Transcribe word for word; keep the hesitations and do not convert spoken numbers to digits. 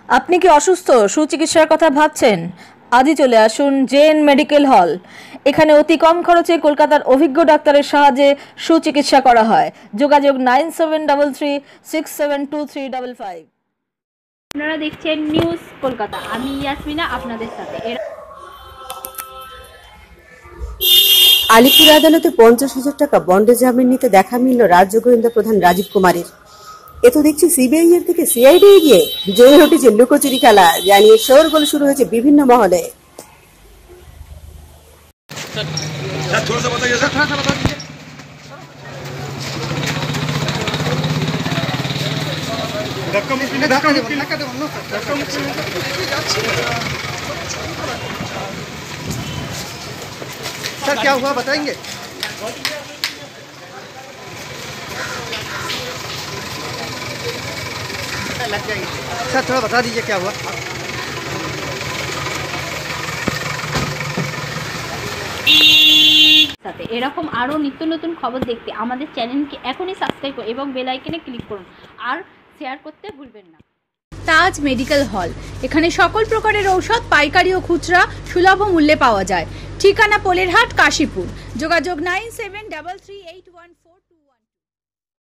আপনি কি অসুস্থ, সুচিকিৎসার কথা ভাবছেন? আজই চলে আসুন জেএন মেডিকেল হল। এখানে অতি কম খরচে কলকাতার অভিজ্ঞ ডাক্তারের সাহায্যে সুচিকিৎসা করা হয়। যোগাযোগ nine seven double three six seven two three double five. আপনারা দেখছেন নিউজ কলকাতা, আমি ইয়াসমিনা আপনাদের সাথে। আলিপুর আদালতে পঞ্চাশ হাজার টাকা বন্ডে জামিন নিতে দেখা মিলল রাজ্য গোয়েন্দা প্রধান রাজীব কুমারের। এ তো দেখছি সিবিআই এর থেকে সিআইডি এগিয়ে জেনে উঠেছে লুকোচুরি খেলা, জানিয়ে শোরগোল শুরু হয়েছে বিভিন্ন মহলে। सर क्या हुआ बताएंगे? लग जाएगी सर, थोड़ा बता दीजिए क्या हुआ। সাথে এরকম আরো নিত্য নতুন খবর দেখতে আমাদের চ্যানেলকে এখনই সাবস্ক্রাইব করুন এবং বেল আইকনে ক্লিক করুন আর শেয়ার করতে ভুলবেন না। তাজ মেডিকেল হল, এখানে সকল প্রকারের ঔষধ পাইকারি ও খুচরা সুলভ মূল্যে পাওয়া যায়। ঠিকানা পোলেরহাট, কাশীপুর। যোগাযোগ nine seven double three eight one